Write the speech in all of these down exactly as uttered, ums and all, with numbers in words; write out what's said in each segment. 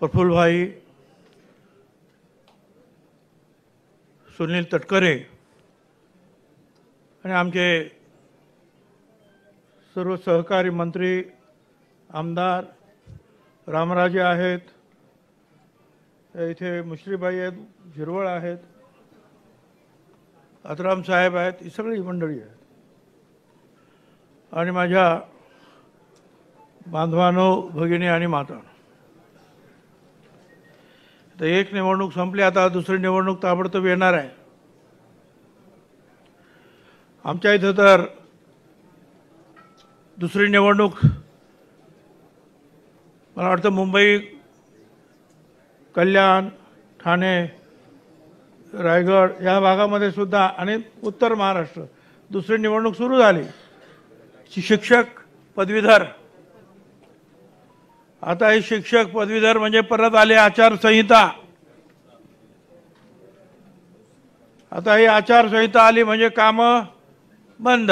प्रफुल्लभाई, सुनील तटकरे आणि आमचे सर्व सहकारी मंत्री, आमदार रामराजे आहेत, इथे मुश्रीबाई आहेत, झिरवळ आहेत, आत्राम साहेब आहेत, ही सगळी मंडळी आहेत आणि माझ्या बांधवांनो, भगिनी आणि माता, तर एक निवडणूक संपली, आता दुसरी निवडणूक ताबडतोब येणार आहे. आमच्या इथं तर दुसरी निवडणूक मला वाटतं मुंबई, कल्याण, ठाणे, रायगड या भागामध्ये सुद्धा आणि उत्तर महाराष्ट्र दुसरी निवडणूक सुरू झाली. शिक्षक पदवीधर, आता ही शिक्षक पदवीधर म्हणजे परत आले आचारसंहिता. आता ही आचारसंहिता आली म्हणजे कामं बंद.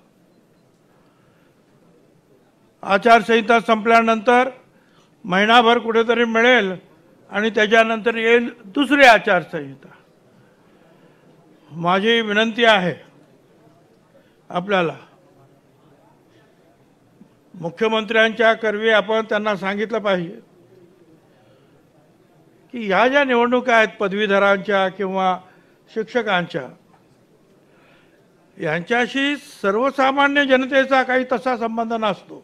आचारसंहिता संपल्यानंतर महिनाभर कुठेतरी मिळेल आणि त्याच्यानंतर येईल दुसरी आचारसंहिता. माझी विनंती आहे आपल्याला, मुख्यमंत्र्यांच्या करवी आपण त्यांना सांगितलं पाहिजे की ह्या ज्या निवडणुका आहेत पदवीधरांच्या किंवा शिक्षकांच्या, यांच्याशी सर्वसामान्य जनतेचा काही तसा संबंध नसतो.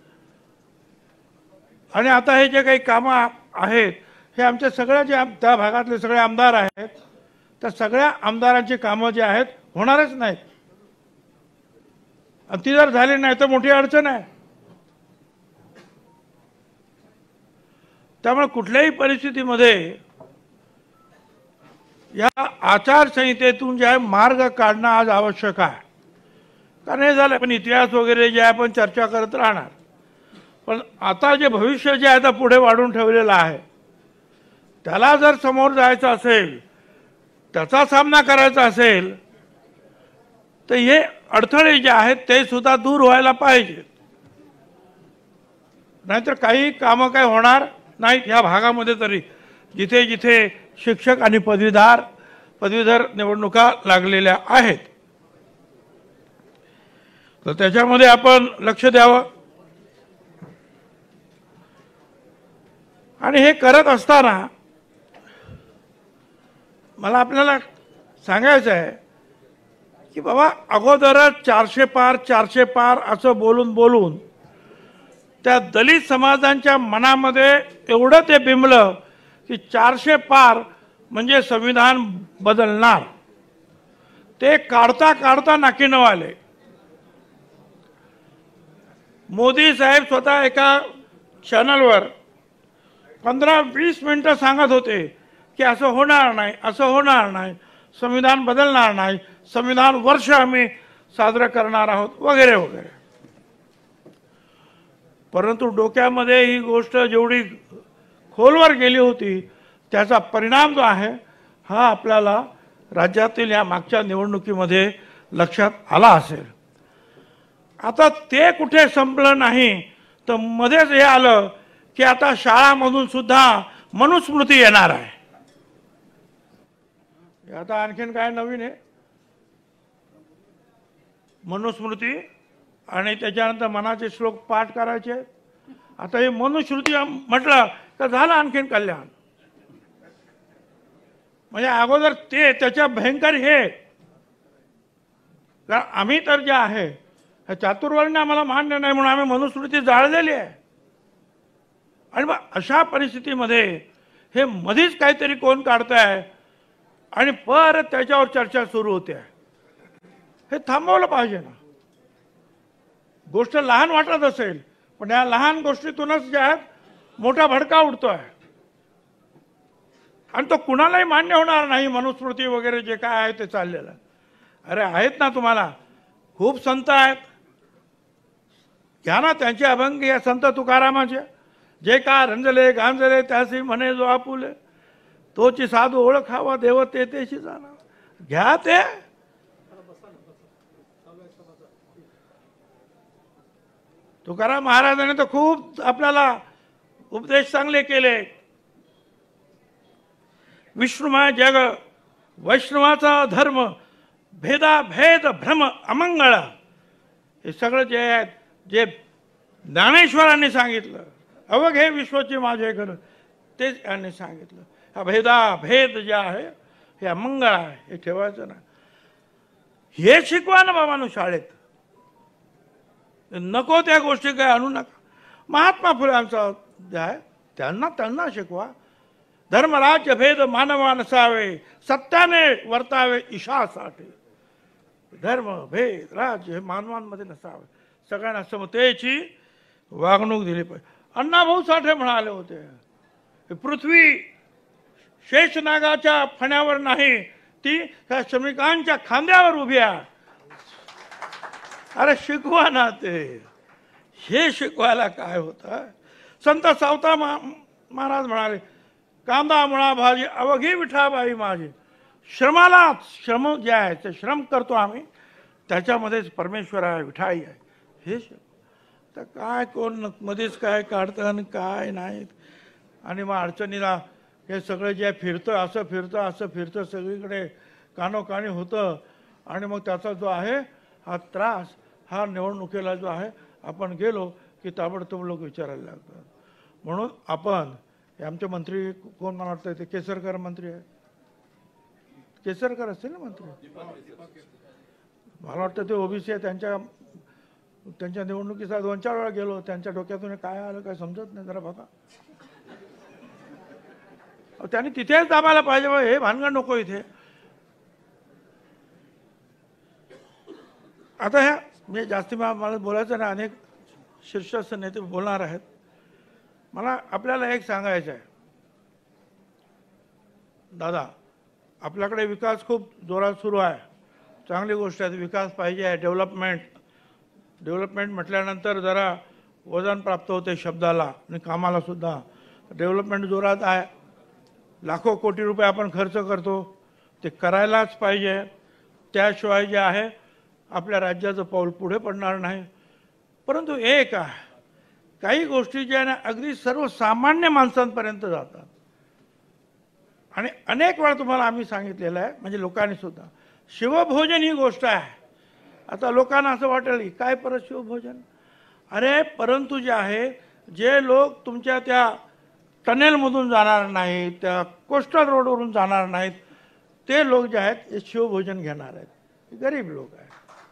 आणि आता हे जे काही कामं आहेत हे आमच्या सगळ्या जे त्या भागातले सगळे आमदार आहेत, त्या सगळ्या आमदारांची कामं जी आहेत होणारच नाहीत. आणि ती जर झाली नाही तर मोठी अडचण आहे. त्यामुळे कुठल्याही परिस्थितीमध्ये या आचारसंहितेतून जे आहे मार्ग काढणं आज आवश्यक आहे. कारण हे झालं पण इतिहास वगैरे जे आहे आपण चर्चा करत राहणार, पण आता जे भविष्य जे आहे पुढे वाढून ठेवलेलं आहे, त्याला जर समोर जायचं असेल, त्याचा सामना करायचा असेल, तर हे अडथळे जे आहेत ते सुद्धा दूर व्हायला पाहिजेत. नाहीतर काही कामं काय होणार नाहीत ह्या भागामध्ये तरी, जिथे जिथे शिक्षक आणि पदवीधर पदवीधर निवडणुका लागलेल्या आहेत. तर त्याच्यामध्ये आपण लक्ष द्यावं. आणि हे करत असताना मला आपल्याला सांगायचं आहे की बाबा, अगोदरच चारशे पार चारशे पार असं बोलून बोलून त्या दलित समाजांच्या मनामध्ये एवढं ते बिंबलं की चारशे पार म्हणजे संविधान बदलणार. ते काढता काढता नाकीनऊ आले. मोदी साहेब स्वतः एका चॅनलवर पंधरा वीस मिनिटं सांगत होते की असं होणार नाही, असं होणार नाही, संविधान बदलणार नाही, संविधान वर्ष आम्ही साजरं करणार आहोत वगैरे वगैरे. परंतु डोक्यामध्ये ही गोष्ट जेवढी खोलवर गेली होती त्याचा परिणाम जो आहे हा आपल्याला राज्यातील या मागच्या निवडणुकीमध्ये लक्षात आला असेल. आता ते कुठे संपलं नाही तर मध्येच हे आलं की आता शाळांमधून सुद्धा मनुस्मृती येणार आहे. आता आणखीन काय नवीन आहे, मनुस्मृती आणि त्याच्यानंतर मनाचे श्लोक पाठ करायचे. आता हे मनुस्मृती म्हटलं तर झालं आणखीन कल्याण. म्हणजे अगोदर ते त्याच्या भयंकर हे, कारण आम्ही तर जे आहे चातुर्वर्ण्य आम्हाला मान्य नाही म्हणून आम्ही मनुस्मृती जाळलेली आहे. आणि मग अशा परिस्थितीमध्ये हे मधीच काहीतरी कोण काढताय आणि परत त्याच्यावर चर्चा सुरू होते. हे थांबवलं पाहिजे ना. गोष्ट लहान वाटत असेल पण या लहान गोष्टीतूनच जे आहेत मोठा भडका उडतोय आणि तो कुणालाही मान्य होणार नाही. मनुस्मृती वगैरे जे काय आहे ते चाललेलं. अरे आहेत ना, तुम्हाला खूप संत आहेत, घ्या ना त्यांचे अभंग. या संत तुकारामाचे, जे का रंजले गांजले त्यासी म्हणे जो आपुले, तोची साधू ओळखावा देव ते तेशी जाणा. घ्या ते. तुकाराम महाराजांनी तर खूप आपल्याला उपदेश चांगले केले. विष्णुमय जग वैष्णवाचा धर्म भेदाभेद भ्रम अमंगळ हे सगळं जे आहे जे ज्ञानेश्वरांनी सांगितलं अवघे विश्वची माझे घर तेच यांनी सांगितलं. हा भेदाभेद जे आहे हे अमंगळ आहे हे ठेवायचं नाही. हे शिकवा ना बाबांनो शाळेत. नको त्या गोष्टी काय आणू नका. महात्मा फुल्यांचा जे आहे त्यांना त्यांना शिकवा. धर्मराज्य भेद मानवा नसावे सत्याने वर्तावे ईशासाठी. धर्म भेद राज्य हे मानवांमध्ये नसावे. सगळ्यांना समतेची वागणूक दिली पाहिजे. अण्णाभाऊ साठे म्हणाले होते पृथ्वी शेषनागाच्या फण्यावर नाही ती त्या श्रमिकांच्या खांद्यावर उभी आहे. अरे शिकवा ना ते. हे शिकवायला काय होतं. संत सावता महाराज म्हणाले कांदा मुळा भाजी अवघी विठाबाई माझी. श्रमाला श्रम जे आहे ते श्रम करतो आम्ही त्याच्यामध्येच परमेश्वर आहे विठाई आहे हे शिक. तर काय कोण मध्येच काय काढतं आणि काय नाहीत. आणि मग अडचणीला हे सगळं जे फिरतं असं फिरतं असं फिरतं सगळीकडे कानोकानी होतं. आणि मग त्याचा जो आहे हा त्रास हा निवडणुकीला जो आहे आपण गेलो की ताबडतोब लोक विचारायला लागतात. म्हणून आपण हे आमचे मंत्री कोण मला वाटतं ते केसरकर मंत्री आहे. केसरकर असतील ना मंत्री. मला वाटतं ते ओबीसी आहे. त्यांच्या त्यांच्या निवडणुकीचा दोन चार वेळा गेलो. त्यांच्या डोक्यातून काय आलं काय समजत नाही. जरा बघा त्यांनी तिथेच दाबायला पाहिजे. हे भानगड नको इथे. आता ह्या म्हणजे जास्ती मला बोलायचं नाही. अनेक शीर्षस्थ नेते बोलणार आहेत. मला आपल्याला एक सांगायचं आहे दादा आपल्याकडे विकास खूप जोरात सुरू आहे. चांगली गोष्ट आहे. विकास पाहिजे आहे. डेव्हलपमेंट डेव्हलपमेंट म्हटल्यानंतर जरा वजन प्राप्त होते शब्दाला आणि कामाला सुद्धा. डेव्हलपमेंट जोरात आहे. लाखो कोटी रुपये आपण खर्च करतो ते करायलाच पाहिजे. त्याशिवाय जे आहे आपल्या राज्याचं पाऊल पुढे पडणार नाही. परंतु एक आहे काही गोष्टी ज्या ना अगदी सर्वसामान्य माणसांपर्यंत जातात. आणि अनेक वेळा तुम्हाला आम्ही सांगितलेलं आहे म्हणजे लोकांनी सुद्धा शिवभोजन ही गोष्ट आहे. आता लोकांना असं वाटेल की काय परत शिवभोजन. अरे परंतु जे आहे जे लोक तुमच्या त्या टनेलमधून जाणार नाहीत त्या कोस्टल रोडवरून जाणार नाहीत ते लोक जे आहेत ते शिवभोजन घेणार आहेत. गरीब लोक आहेत.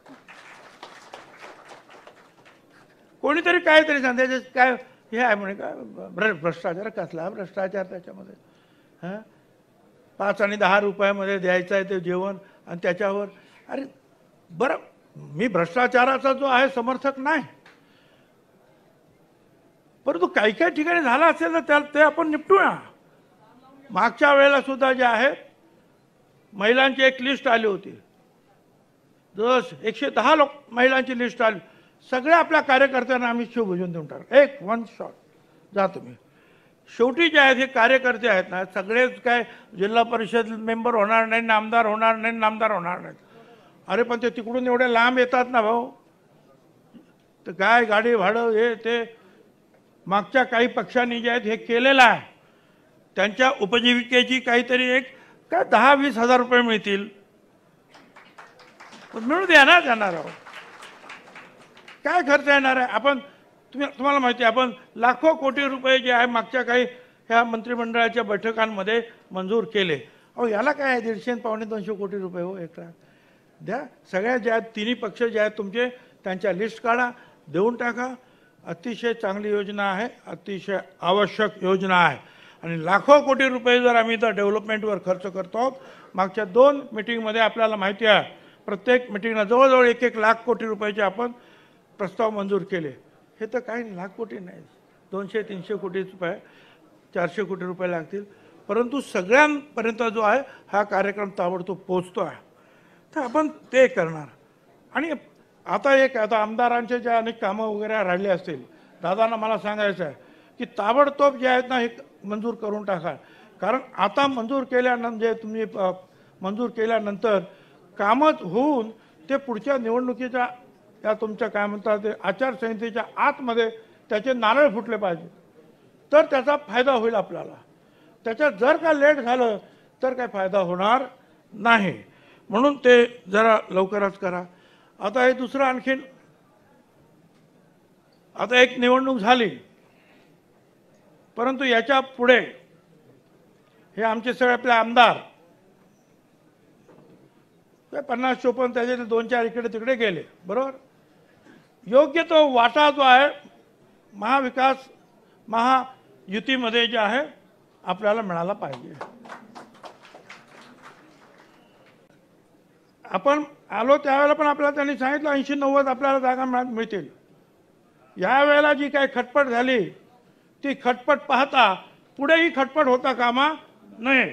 कोणीतरी काहीतरी सांगते काय हे आहे म्हणे काय भ्र भ्रष्टाचार कसला भ्रष्टाचार त्याच्यामध्ये. हां पाच आणि दहा रुपयामध्ये द्यायचं आहे ते जेवण आणि त्याच्यावर. अरे बरं मी भ्रष्टाचाराचा जो आहे समर्थक नाही. परंतु काही काही ठिकाणी झालं असेल तर त्या ते आपण निपटूया. मागच्या वेळेला सुद्धा जे आहे महिलांची एक लिस्ट आली होती. जस एकशे दहा लोक महिलांची लिस्ट आली. सगळ्या आपल्या कार्यकर्त्यांना आम्ही शिवभोजन देऊन टाकू. एक वन शॉट जा तुम्ही. शेवटी जे आहेत हे कार्यकर्ते आहेत ना सगळेच काय जिल्हा परिषद मेंबर होणार नाही नामदार होणार नाही नामदार होणार नाहीत. अरे पण ते तिकडून एवढे लांब येतात ना भाऊ. तर काय गाडी भाडं हे ते मागच्या काही पक्षांनी जे आहेत हे केलेलं आहे. त्यांच्या उपजीविकेची काहीतरी एक काय दहा वीस हजार रुपये मिळतील मिळू द्या ना त्यांना. राव काय खर्च येणार आहे. आपण तुम्ही तुम्हाला माहिती आहे आपण लाखो कोटी रुपये जे आहे मागच्या काही ह्या मंत्रिमंडळाच्या बैठकांमध्ये मंजूर केले. अहो याला काय आहे दीडशे पावणे दोनशे कोटी रुपये हो एक लाख द्या. सगळ्या ज्या तिन्ही पक्ष जे आहेत तुमचे त्यांच्या लिस्ट काढा देऊन टाका. अतिशय चांगली योजना आहे. अतिशय आवश्यक योजना आहे. आणि लाखो कोटी रुपये जर आम्ही तर डेव्हलपमेंटवर खर्च करतो आहोत. मागच्या दोन मिटिंगमध्ये आपल्याला माहिती आहे प्रत्येक मिटिंगला जवळजवळ एक एक लाख कोटी रुपयाचे आपण प्रस्ताव मंजूर केले. हे तर काही लाख कोटी नाही दोनशे तीनशे कोटी रुपये चारशे कोटी रुपये लागतील. परंतु सगळ्यांपर्यंत जो आहे हा कार्यक्रम ताबडतोब पोचतो आहे. तर आपण ते करणार. आणि आता एक आता आमदारांचे जे अनेक कामं वगैरे राहिले असतील दादांना मला सांगायचं आहे की ताबडतोब जे आहेत ना हे मंजूर करून टाका. कारण आता मंजूर केल्यानंतर जे तुम्ही मंजूर केल्यानंतर कामच होऊन ते पुढच्या निवडणुकीच्या या तुमच्या काय म्हणतात ते आचारसंहितेच्या आतमध्ये त्याचे नारळ फुटले पाहिजे तर त्याचा फायदा होईल आपल्याला. त्याच्यात जर का लेट झालं तर काय फायदा होणार नाही. म्हणून ते जरा लवकरच करा. आता हे दुसरं आणखीन, आता एक निवडणूक झाली, परंतु याच्या पुढे हे आमचे सगळे आपले आमदार पन्नास चोपन्न त्याचे दोन चार इकडे तिकडे गेले, बरोबर. योग्य तो वाटा जो आहे महाविकास महायुतीमध्ये जे आहे आपल्याला मिळाला पाहिजे. आपण आलो त्यावेळेला पण आपल्याला त्यांनी सांगितलं ऐंशी नव्वद आपल्याला जागा मिळतील. यावेळेला जी काही खटपट झाली ती खटपट पाहता पुढेही खटपट होता कामा नये.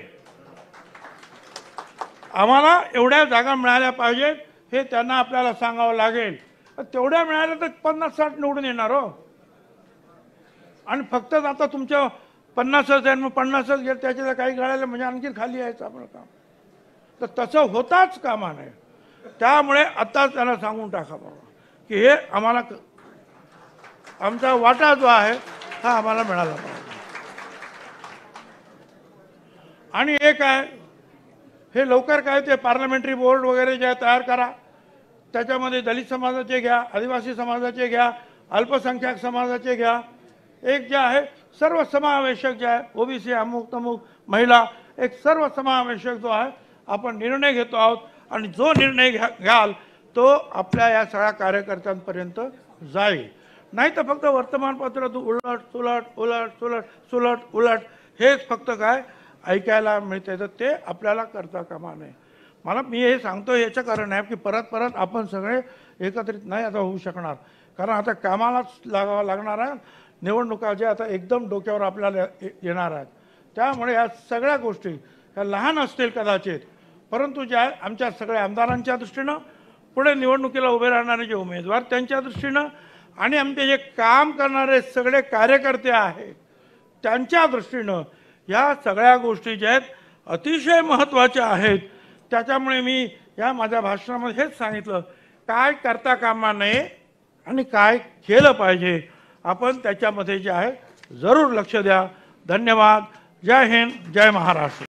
आम्हाला एवढ्या जागा मिळाल्या पाहिजेत हे त्यांना आपल्याला सांगावं लागेल. तेवढ्या मिळाल्या तर पन्नास साठ निवडून येणार हो. आणि फक्त आता तुमच्या पन्नासच आहे मग पन्नासच गेलं त्याच्याला काही कळायला म्हणजे आणखी खाली यायचं आपलं काम. तर तसं होताच कामा नये. त्यामुळे आत्ताच त्यांना सांगून टाका बाबा की हे आम्हाला आमचा वाटा जो आहे हा आम्हाला मिळाला पाहिजे. आणि एक आहे हे लवकर काय ते पार्लमेंटरी बोर्ड वगैरे जे तयार करा. त्याच्यामध्ये दलित समाजाचे घ्या, आदिवासी समाजाचे घ्या, अल्पसंख्याक समाजाचे घ्या. एक जे आहे सर्वसमावेशक जे आहे ओबीसी अमुक तमुक महिला एक सर्वसमावेशक जो आहे आपण निर्णय घेतो आहोत. आणि जो निर्णय घ्या घ्याल तो आपल्या या सगळ्या कार्यकर्त्यांपर्यंत जाईल. नाही तर फक्त वर्तमानपत्र उलट सुलट उलट सुलट सुलट उलट हेच फक्त काय ऐकायला मिळते. तर ते आपल्याला करता कामा नये. मला मी हे सांगतो याचं कारण आहे की परत परत आपण सगळे एकत्रित नाही आता होऊ शकणार. कारण आता कामालाच लागावं लागणार आहे. निवडणुका ज्या आता एकदम डोक्यावर आपल्याला येणार आहेत. त्यामुळे या सगळ्या गोष्टी ह्या लहान असतील कदाचित, परंतु ज्या आमच्या सगळ्या आमदारांच्या दृष्टीनं, पुढे निवडणुकीला उभे राहणारे जे उमेदवार त्यांच्या दृष्टीनं आणि आमचे जे काम करणारे सगळे कार्यकर्ते आहेत त्यांच्या दृष्टीनं या सगळ्या गोष्टी ज्या आहेत अतिशय महत्त्वाच्या आहेत. त्याच्यामुळे मी या माझ्या भाषणामध्ये हेच सांगितलं काय करता कामा नये आणि काय केलं पाहिजे आपण त्याच्यामध्ये जे आहे जरूर लक्ष द्या. धन्यवाद. जय हिंद, जय महाराष्ट्र.